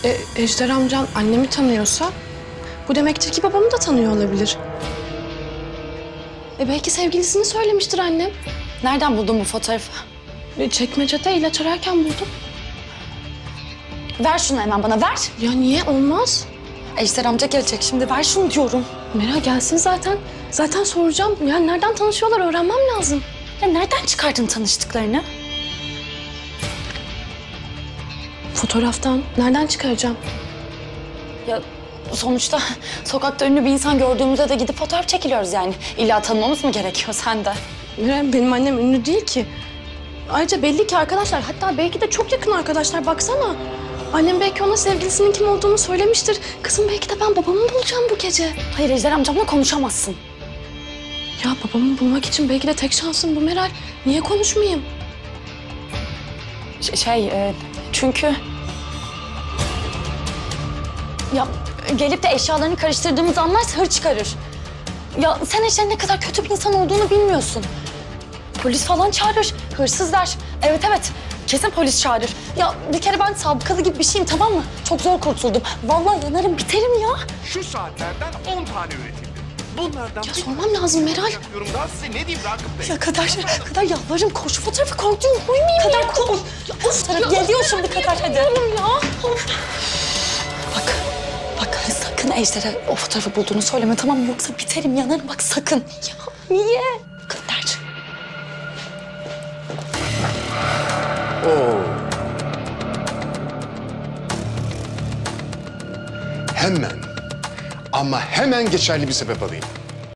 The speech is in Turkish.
Ejder amcan annemi tanıyorsa bu demektir ki babamı da tanıyor olabilir. Belki sevgilisini söylemiştir annem. Nereden buldun bu fotoğrafı? Çekmecede ilaç ararken buldum. Ver şunu hemen bana, ver. Ya niye? Olmaz. Ejder amca gelecek şimdi, ver şunu diyorum. Meral gelsin zaten. Zaten soracağım. Ya nereden tanışıyorlar öğrenmem lazım. Ya nereden çıkardın tanıştıklarını? Fotoğraftan. Nereden çıkaracağım? Ya sonuçta sokakta ünlü bir insan gördüğümüzde de gidip fotoğraf çekiliyoruz yani. İlla tanımamız mı gerekiyor sen de? Meral benim annem ünlü değil ki. Ayrıca belli ki arkadaşlar. Hatta belki de çok yakın arkadaşlar. Baksana. Annem belki ona sevgilisinin kim olduğunu söylemiştir. Kızım belki de ben babamı bulacağım bu gece. Hayır, Ejder amcamla konuşamazsın. Ya babamı bulmak için belki de tek şansım bu Meral. Niye konuşmayayım? Çünkü... Ya gelip de eşyalarını karıştırdığımızı anlarsa hır çıkarır. Ya sen Ejder'in ne kadar kötü bir insan olduğunu bilmiyorsun. Polis falan çağırır, hırsız der. Evet, kesin polis çağırır. Ya bir kere ben sabıkalı gibi bir şeyim, tamam mı? Çok zor kurtuldum. Vallahi yanarım, biterim ya. Şu saatlerden 10 tane üretildi. Bunlardan Ya sormam lazım Meral. yapıyorum daha size ne diyeyim Ragıp Bey? Ya kadar yalvarırım, koy şu fotoğrafı, korktuğunu koymayayım kadar ya. Koy. Of, geliyor şimdi kadar, hadi. Ya. Bak sakın Ejder'e o fotoğrafı bulduğunu söyleme, tamam mı? Yoksa biterim, yanarım, bak sakın. Ya niye? Kadar. Oo. Hemen ama hemen geçerli bir sebep alayım.